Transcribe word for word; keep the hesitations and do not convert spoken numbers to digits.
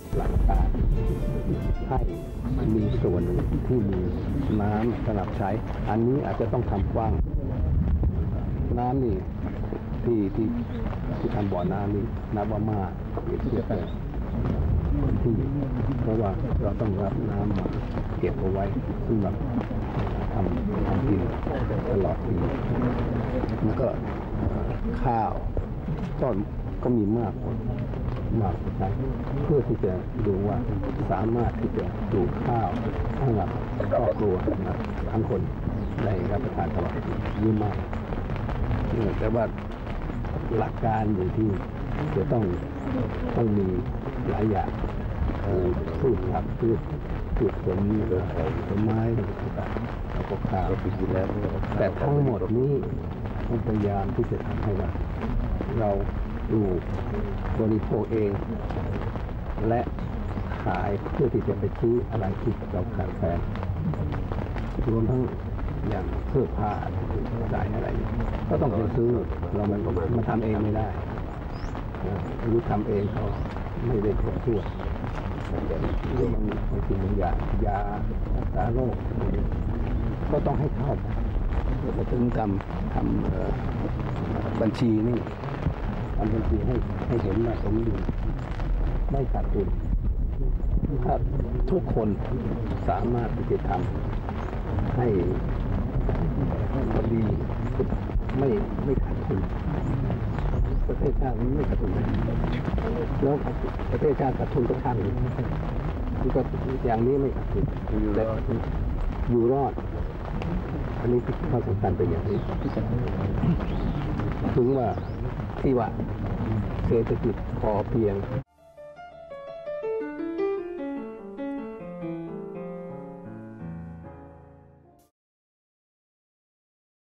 หลักการให้มีส่วนที่มีน้ำสำหรับใช้อันนี้อาจจะต้องทำกว้างน้ำนี่ที่ที่ที่ทำบ่อน้ำนี่นับว่ามากเปรียบเทียบกับที่เพราะว่าเราต้องรับน้ำมาเก็บเอาไว้สำหรับทำทำกินตลอดปีแล้วก็ข้าวก็ก็มีมากมากใช้เพื่อที่จะดูว่าสามารถที่จะปลูกข้าวสำหรับครอบครัวนะทั้งคนได้รับประทานตลอดปีเยอะมากแต่ว่าหลักการอยู่ที่จะต้องต้องมีหลายอย่างพืชผักพืชพืชผลผลไม้ต่างๆแล้วก็ข้าวไปกินแล้วแต่ทั้งหมดนี้ต้องพยายามที่จะทำให้ว่าเราปลูกบริโภคเองและขายเพื่อที่จะไปซื้ออะไรที่เราขาดแคลนรวมทั้งอย่างเสื้อผ้าสายอะไรก็ต้องไปซื้อเรามันมาทำเองไม่ได้หรือทำเองก็ไม่ได้ครบถ้วนหรือมันบางสิ่งบางอย่างยารักษาโรคก็ต้องให้เข้าแต่ถึงทำทำบัญชีนี่ทำบัญชีให้ให้เห็นว่าสมดุลไม่ขาดทุนถ้าทุกคนสามารถที่จะทำให้พอดีไม่ไม่ขาดทุนประเทศชาติไม่ขาดทุนแล้วประเทศชาติขาดทุนก็ช่างมันก็อย่างนี้ไม่ขาดทุนอยู่แล้วอยู่รอดอันนี้คือความสำคัญเป็นอย่างนี้ถึงว่าที่ว่าเศรษฐกิจพอเพียง